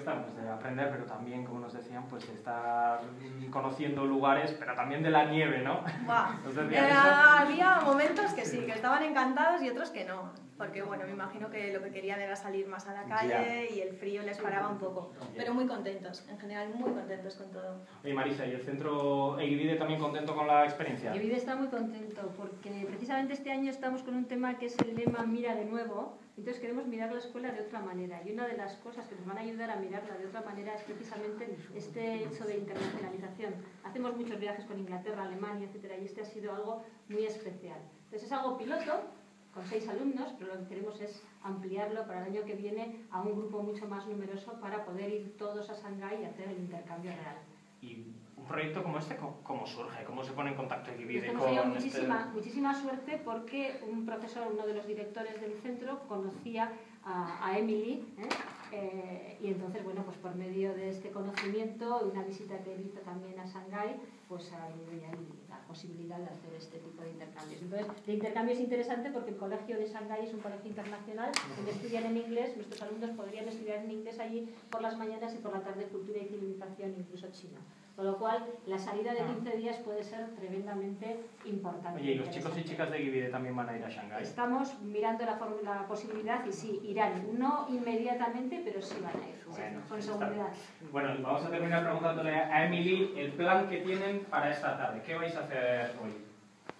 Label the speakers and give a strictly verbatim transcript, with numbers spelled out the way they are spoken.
Speaker 1: esta, pues de aprender, pero también, como nos decían, pues de estar conociendo lugares, pero también de la nieve, ¿no?
Speaker 2: Eh, había momentos que sí, que estaban encantados y otros que no, porque bueno, me imagino que lo que querían era salir más a la calle yeah. y el frío les paraba un poco, pero muy contentos, en general muy contentos con todo.
Speaker 1: Y Marisa, ¿y el centro Egibide también contento con la experiencia?
Speaker 3: Egibide está muy contento porque precisamente este año estamos con un tema que es el lema Mira de nuevo, entonces queremos mirar la escuela de otra manera y una de las cosas que nos van a ayudar a mirarla de otra manera es precisamente este hecho de internacionalización. Hacemos muchos viajes con Inglaterra, Alemania, etcétera, y este ha sido algo muy especial. Entonces es algo piloto, con seis alumnos, pero lo que queremos es ampliarlo para el año que viene a un grupo mucho más numeroso para poder ir todos a Shanghái y hacer el intercambio real.
Speaker 1: Y un proyecto como este, ¿cómo surge? ¿Cómo se pone en contacto Egibide
Speaker 3: con
Speaker 1: con
Speaker 3: muchísima,
Speaker 1: este...?
Speaker 3: muchísima suerte porque un profesor, uno de los directores del centro, conocía a, a Emily, ¿eh? Eh, y entonces, bueno, pues por medio de este conocimiento y una visita que hizo también a Shanghái, pues hay, hay la posibilidad de hacer este tipo de intercambios. Entonces, el intercambio es interesante porque el colegio de Shanghái es un colegio internacional donde estudian en inglés, nuestros alumnos podrían estudiar en inglés allí por las mañanas y por la tarde cultura y civilización, incluso chino. Con lo cual, la salida de quince días puede ser tremendamente importante.
Speaker 1: Oye, ¿y los chicos y chicas de Egibide también van a ir a Shanghái?
Speaker 3: Estamos mirando la, la posibilidad y sí, irán. No inmediatamente, pero sí van a ir,
Speaker 1: bueno,
Speaker 3: con seguridad.
Speaker 1: Bueno, vamos a terminar preguntándole a Emily el plan que tienen para esta tarde. ¿Qué vais a hacer hoy?